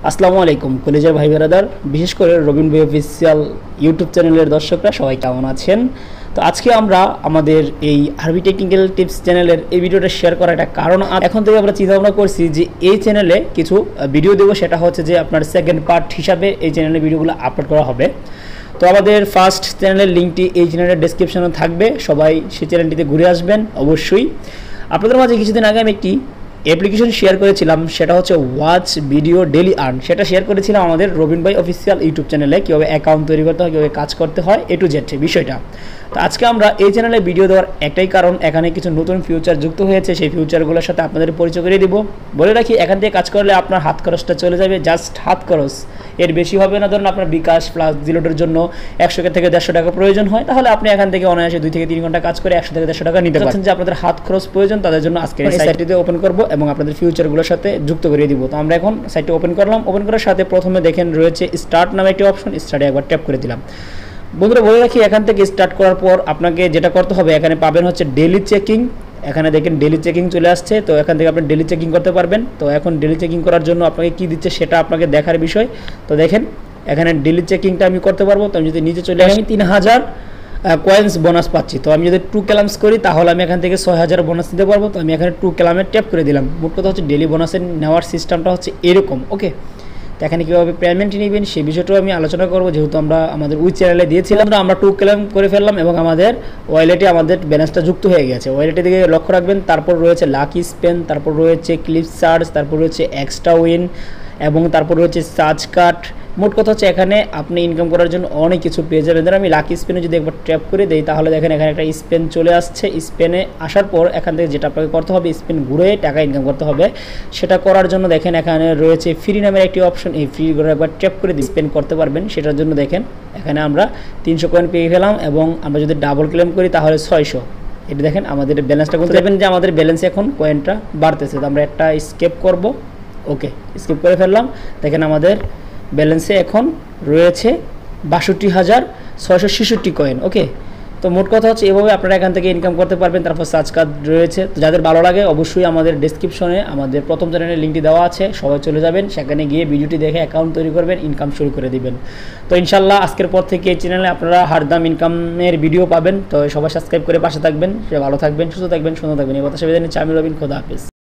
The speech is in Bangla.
আসসালামু আলাইকুম কলেজের ভাই ব্রাদার, বিশেষ করে রবিন ভাই অফিসিয়াল ইউটিউব চ্যানেলের দর্শকরা সবাই কেমন আছেন। তো আজকে আমরা আমাদের এই আরবি টেকনিক্যাল টিপস চ্যানেলের এই ভিডিওটা শেয়ার করার একটা কারণ, এখন থেকে আমরা চিন্তা ভাবনা করছি যে এই চ্যানেলে কিছু ভিডিও দেবো। সেটা হচ্ছে যে আপনার সেকেন্ড পার্ট হিসাবে এই চ্যানেলে ভিডিওগুলো আপলোড করা হবে। তো আমাদের ফার্স্ট চ্যানেলের লিঙ্কটি এই চ্যানেলের ডেসক্রিপশনে থাকবে, সবাই সেই চ্যানেলটিতে ঘুরে আসবেন অবশ্যই। আপনাদের মাঝে কিছুদিন আগে আমি একটি অ্যাপ্লিকেশন শেয়ার করেছিলাম, সেটা হচ্ছে ওয়াচ ভিডিও ডেলি আর্ন। সেটা শেয়ার করেছিলাম আমাদের রবিন ভাই অফিসিয়াল ইউটিউব চ্যানেলে, কীভাবে অ্যাকাউন্ট তৈরি করতে হয়, কীভাবে কাজ করতে হয়, এ টু জেড বিষয়টা। তো আজকে আমরা এই চ্যানেলে ভিডিও দেওয়ার একটাই কারণ, এখানে কিছু নতুন ফিউচার যুক্ত হয়েছে। সেই ফিউচারগুলোর সাথে আপনাদের পরিচয় করে দিব। বলে রাখি, এখান থেকে কাজ করলে আপনার হাত খরচটা চলে যাবে, জাস্ট হাত খরচ, এর বেশি হবে না। ধরুন আপনার বিকাশ প্লাস জিলোডের জন্য 100 থেকে 150 টাকা প্রয়োজন হয়, তাহলে আপনি এখান থেকে অনায়াসে 2 থেকে 3 ঘন্টা কাজ করে 100 থেকে 150 টাকা নিতে পারছেন। যে আপনাদের হাত খরচ প্রয়োজন, তাদের জন্য আজকে এই সাইটটিতে ওপেন করব এবং আপনাদের ফিউচারগুলোর সাথে যুক্ত করে দিব। তো আমরা এখন সাইটটি ওপেন করলাম। ওপেন করার সাথে প্রথমে দেখেন রয়েছে স্টার্ট নামে একটি অপশন, স্টার্টে একবার ট্যাপ করে দিলাম। বন্ধুরা বলে রাখি, এখান থেকে স্টার্ট করার পর আপনাকে যেটা করতে হবে, এখানে পাবেন হচ্ছে ডেইলি চেকিং। এখানে দেখেন ডেইলি চেকিং চলে আসছে। তো এখান থেকে আপনি ডেইলি চেকিং করতে পারবেন। তো এখন ডেইলি চেকিং করার জন্য আপনাকে কি দিচ্ছে সেটা আপনাকে দেখার বিষয়। তো দেখেন এখানে ডেইলি চেকিংটা আমি করতে পারবো। তো আমি যদি নিচে চলে আসি, 3000 কয়েন্স বোনাস পাচ্ছি। তো আমি যদি 2 ক্যালামস করি তাহলে আমি এখান থেকে 6000 বোনাস নিতে পারবো। তো আমি এখানে 2 ক্যালামে ট্যাপ করে দিলাম। মোট কথা হচ্ছে ডেইলি বোনাসের নেওয়ার সিস্টেমটা হচ্ছে এরকম। ওকে, তো এখানে কীভাবে পেমেন্ট নেবেন সেই বিষয়টাও আমি আলোচনা করবো, যেহেতু আমরা আমাদের ওই চ্যানেলে দিয়েছিলাম। আমরা 2 ক্লেম করে ফেললাম এবং আমাদের ওয়ালেটে আমাদের ব্যালেন্সটা যুক্ত হয়ে গেছে। ওয়ালেটের দিকে লক্ষ্য রাখবেন। তারপর রয়েছে লাকি স্পেন, তারপর রয়েছে ক্লিপ চার্জ, তারপর রয়েছে এক্সট্রা উইন এবং তারপর রয়েছে চার্জ কাট। মোট কথা হচ্ছে এখানে আপনি ইনকাম করার জন্য অনেক কিছু পেয়ে যাবেন। ধরুন আমি লাকি স্পেনে যদি একবার ট্যাপ করে দিই, তাহলে দেখেন এখানে একটা স্পেন চলে আসছে। স্পেনে আসার পর এখান থেকে যেটা আপনাকে করতে হবে, স্পেন ঘুরে টাকা ইনকাম করতে হবে। সেটা করার জন্য দেখেন এখানে রয়েছে ফ্রি নামের একটি অপশন। এই ফ্রি করে একবার ট্যাপ করে দিয়ে স্পেন করতে পারবেন। সেটার জন্য দেখেন এখানে আমরা 300 কয়েন পেয়ে গেলাম এবং আমরা যদি ডাবল ক্লেম করি তাহলে 600। এটা দেখেন আমাদের ব্যালেন্সটা কিন্তু দেখবেন যে আমাদের ব্যালেন্সে এখন কয়েনটা বাড়তেছে। তো আমরা একটা স্কেপ করব। ওকে, স্কিপ করে ফেললাম। দেখেন আমাদের ব্যালেন্সে এখন রয়েছে 62,666 কয়েন। ওকে, তো মোট কথা হচ্ছে এভাবে আপনারা এখান থেকে ইনকাম করতে পারবেন। তারপর সার্চ কার্ড রয়েছে। তো যাদের ভালো লাগে অবশ্যই আমাদের ডেসক্রিপশনে আমাদের প্রথম চ্যানেলের লিঙ্কটি দেওয়া আছে, সবাই চলে যাবেন, সেখানে গিয়ে ভিডিওটি দেখে অ্যাকাউন্ট তৈরি করবেন, ইনকাম শুরু করে দিবেন। তো ইনশাল্লাহ আজকের পর থেকে এই চ্যানেলে আপনারা হারদাম ইনকামের ভিডিও পাবেন। তো সবাই সাবস্ক্রাইব করে পাশে থাকবেন। সে ভালো থাকবেন, সুস্থ থাকবেন, সুন্দর থাকবেন। এই কথা সবাই জানি। আমি রবিন, খোদা হাফেজ।